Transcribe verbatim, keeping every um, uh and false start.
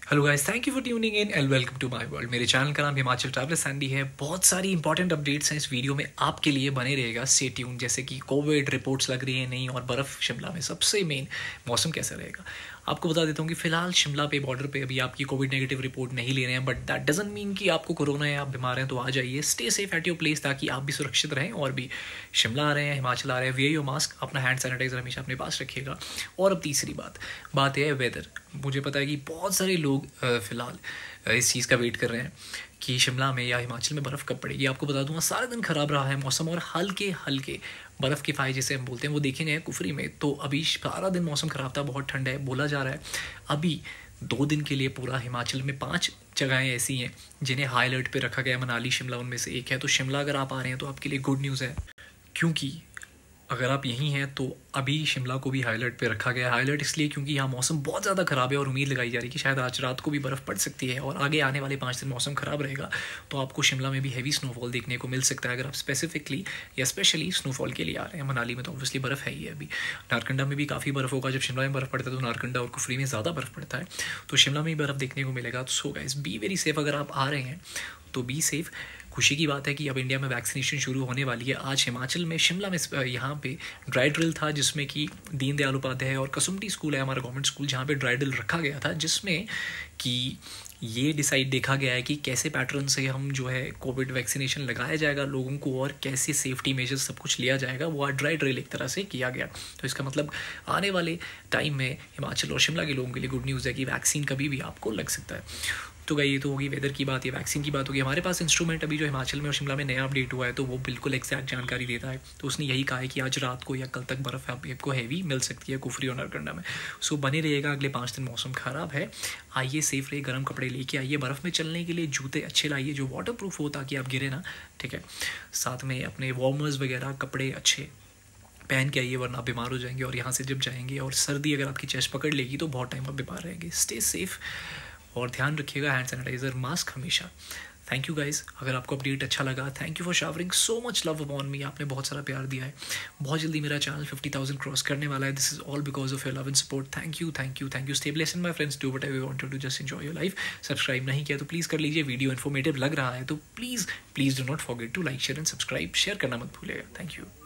Hello guys, thank you for tuning in and welcome to my world. मेरे channel का नाम Himachal traveller Sandy है। बहुत सारी इंपॉर्टेंट अपडेट्स हैं इस वीडियो में आपके लिए, बने रहेगा, स्टे ट्यून। जैसे कि कोविड रिपोर्ट्स लग रही है नहीं, और बर्फ़ शिमला में। सबसे मेन मौसम कैसा रहेगा आपको बता देता हूँ कि फिलहाल शिमला पे बॉर्डर पे अभी आपकी कोविड नेगेटिव रिपोर्ट नहीं ले रहे हैं, बट दैट डजंट मीन कि आपको कोरोना है, आप बीमार हैं तो आ जाइए। Stay safe at your place ताकि आप भी सुरक्षित रहें और भी शिमला आ रहे हैं, हिमाचल आ रहे हैं, वेयर योर मास्क, अपना हैंड सैनिटाइजर हमेशा अपने पास रखिएगा। और अब तीसरी बात बात यह है वेदर। मुझे पता है कि बहुत सारे लोग फ़िलहाल इस चीज़ का वेट कर रहे हैं कि शिमला में या हिमाचल में बर्फ़ कब पड़ेगी। आपको बता दूंगा सारा दिन ख़राब रहा है मौसम, और हल्के हल्के बर्फ़ के फाये जिसे हम बोलते हैं वो देखे गए हैं कुफरी में। तो अभी सारा दिन मौसम ख़राब था, बहुत ठंड है, बोला जा रहा है अभी दो दिन के लिए पूरा हिमाचल में पांच जगहें ऐसी हैं जिन्हें हाई अलर्ट पे रखा गया है। मनाली शिमला उनमें से एक है। तो शिमला अगर आप आ रहे हैं तो आपके लिए गुड न्यूज़ है, क्योंकि अगर आप यहीं हैं तो अभी शिमला को भी हाई अलर्ट पे रखा गया है। हाई अलर्ट इसलिए क्योंकि यहाँ मौसम बहुत ज़्यादा ख़राब है और उम्मीद लगाई जा रही है कि शायद आज रात को भी बर्फ़ पड़ सकती है, और आगे आने वाले पाँच दिन मौसम ख़राब रहेगा तो आपको शिमला में भी हैवी स्नोफॉल देखने को मिल सकता है अगर आप स्पेसिफिकली या स्पेशली स्नोफॉल के लिए आ रहे हैं। मनाली में तो ऑब्वियसली बर्फ़ है ही है। अभी नारकंडा में भी काफ़ी बर्फ़ होगा। जब शिमला में बर्फ़ पड़ता है तो नारकंडा और कुफरी में ज़्यादा बर्फ़ पड़ता है, तो शिमला में भी बर्फ़ देखने को मिलेगा। तो so guys, be very safe. अगर आप आ रहे हैं तो बी सेफ। खुशी की बात है कि अब इंडिया में वैक्सीनेशन शुरू होने वाली है। आज हिमाचल में शिमला में यहाँ पे ड्राई ड्रिल था, जिसमें कि दीनदयाल उपाध्याय और कसुम्पटी स्कूल है हमारा गवर्नमेंट स्कूल, जहाँ पे ड्राई ड्रिल रखा गया था, जिसमें कि ये डिसाइड देखा गया है कि कैसे पैटर्न से हम जो है कोविड वैक्सीनेशन लगाया जाएगा लोगों को, और कैसे सेफ्टी मेजर्स सब कुछ लिया जाएगा। वो आज ड्राई ड्रिल एक तरह से किया गया। तो इसका मतलब आने वाले टाइम में हिमाचल और शिमला के लोगों के लिए गुड न्यूज़ है कि वैक्सीन कभी भी आपको लग सकता है। तो गई ये तो होगी वेदर की बात, ये वैक्सीन की बात होगी। हमारे पास इंस्ट्रूमेंट अभी जो हिमाचल में और शिमला में नया अपडेट हुआ है तो वो बिल्कुल एक्जैक्ट जानकारी देता है। तो उसने यही कहा है कि आज रात को या कल तक बर्फ़ आपको हैवी मिल सकती है कुफरी और नारकंडा में। सो बने रहिएगा। अगले पाँच दिन मौसम ख़राब है, आइए सेफ रहिए, गर्म कपड़े लेके आइए, बर्फ़ में चलने के लिए जूते अच्छे लाइए जो वाटर प्रूफ हो ताकि आप गिरे ना, ठीक है। साथ में अपने वार्मर्स वगैरह कपड़े अच्छे पहन के आइए, वरना आप बीमार हो जाएंगे। और यहाँ से जब जाएंगे और सर्दी अगर आपकी चेस्ट पकड़ लेगी तो बहुत टाइम आप बीमार रहेंगे। स्टे सेफ और ध्यान रखिएगा, हैंड सैनिटाइजर, मास्क हमेशा। Thank you guys. अगर आपको अपडेट अच्छा लगा, thank you for showering so much love upon me. आपने बहुत सारा प्यार दिया है। बहुत जल्दी मेरा चैनल फिफ्टी थाउजेंड क्रॉस करने वाला है। This is all because of your love and support. Thank you thank you thank you. Stay blessed my friends, do whatever you want to do, just enjoy your life. Subscribe नहीं किया तो please कर लीजिए। Video informative लग रहा है तो please please do not forget to like, share and subscribe. Share करना मत भूलिएगा। Thank you.